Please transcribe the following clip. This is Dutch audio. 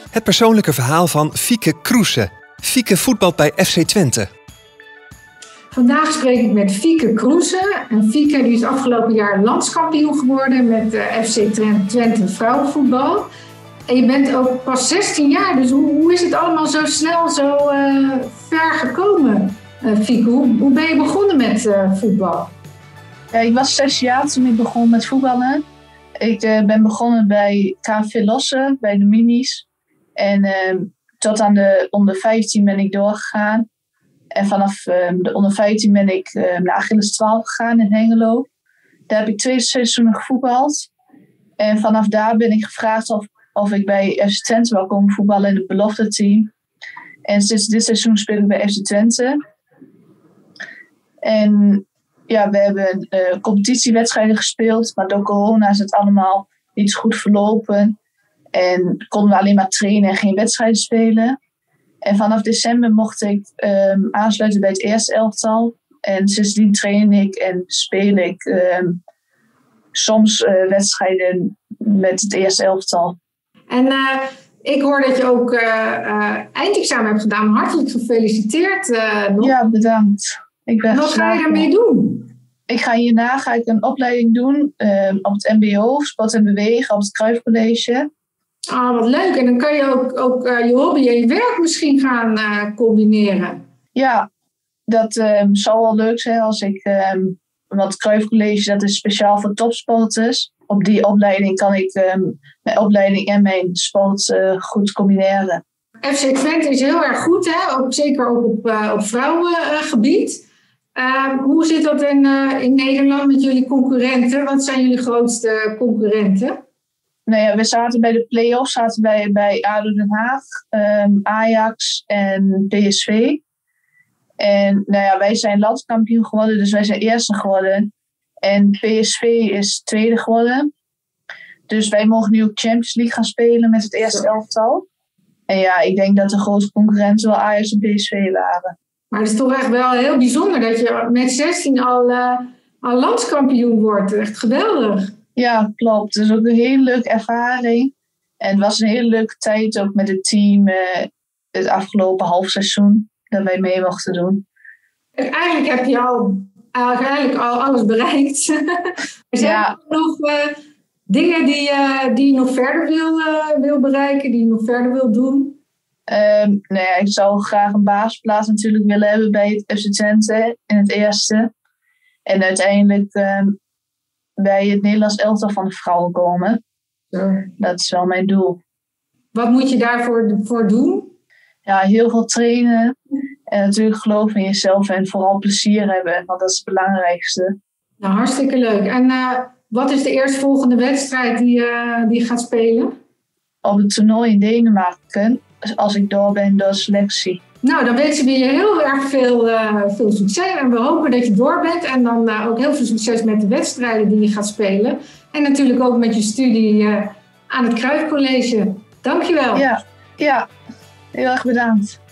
Het persoonlijke verhaal van Fieke Kroese. Fieke voetbalt bij FC Twente. Vandaag spreek ik met Fieke Kroese. En Fieke die is afgelopen jaar landskampioen geworden met FC Twente vrouwenvoetbal. En je bent ook pas 16 jaar, dus hoe is het allemaal zo snel zo ver gekomen, Fieke? Hoe ben je begonnen met voetbal? Ja, ik was 6 jaar toen ik begon met voetballen. Ik ben begonnen bij KV Lossen, bij de minis. En tot aan de onder 15 ben ik doorgegaan. En vanaf de onder 15 ben ik naar Achilles 12 gegaan in Hengelo. Daar heb ik 2 seizoenen gevoetbald. En vanaf daar ben ik gevraagd of ik bij FC Twente wil komen voetballen in het belofte team. En sinds dit seizoen speel ik bij FC Twente. En ja, we hebben competitiewedstrijden gespeeld, maar door corona is het allemaal niet goed verlopen. En konden we alleen maar trainen en geen wedstrijden spelen. En vanaf december mocht ik aansluiten bij het eerste elftal. En sindsdien train ik en speel ik soms wedstrijden met het eerste elftal. En ik hoor dat je ook eindexamen hebt gedaan. Hartelijk gefeliciteerd. Ja, bedankt. Wat ga je daarmee doen? Hierna ga ik een opleiding doen op het mbo, sport en bewegen, op het Cruyff College. Ah, wat leuk. En dan kan je ook je hobby en je werk misschien gaan combineren. Ja, dat zal wel leuk zijn als ik... want het Cruyff College, dat is speciaal voor topsporters. Op die opleiding kan ik mijn opleiding en mijn sport goed combineren. FC Twente is heel erg goed, hè? Zeker ook op vrouwengebied. Hoe zit dat in Nederland met jullie concurrenten? Wat zijn jullie grootste concurrenten? Nou ja, we zaten bij de play-offs bij ADO Den Haag, Ajax en PSV. En nou ja, wij zijn landskampioen geworden, dus wij zijn eerste geworden. En PSV is tweede geworden. Dus wij mogen nu ook Champions League gaan spelen met het eerste elftal. En ja, ik denk dat de grote concurrenten wel Ajax en PSV waren. Maar het is toch echt wel heel bijzonder dat je met 16 al landskampioen wordt. Echt geweldig. Ja, klopt. Het is ook een hele leuke ervaring. En het was een hele leuke tijd ook met het team het afgelopen halfseizoen dat wij mee mochten doen. Eigenlijk heb je al alles bereikt. Zijn er nog dingen die je nog verder wil bereiken, die je nog verder wil doen? Nou ja, ik zou graag een basisplaats natuurlijk willen hebben bij het FC Twente in het eerste. En uiteindelijk bij het Nederlands elftal van de vrouwen komen. Ja. Dat is wel mijn doel. Wat moet je daarvoor doen? Ja, heel veel trainen. En natuurlijk geloven in jezelf en vooral plezier hebben. Want dat is het belangrijkste. Nou, hartstikke leuk. En wat is de eerstvolgende wedstrijd die je gaat spelen? Op het toernooi in Denemarken. Als ik door ben door selectie. Nou, dan wensen we je heel erg veel succes. En we hopen dat je door bent. En dan ook heel veel succes met de wedstrijden die je gaat spelen. En natuurlijk ook met je studie aan het Cruyff College. Dankjewel. Ja, heel erg bedankt.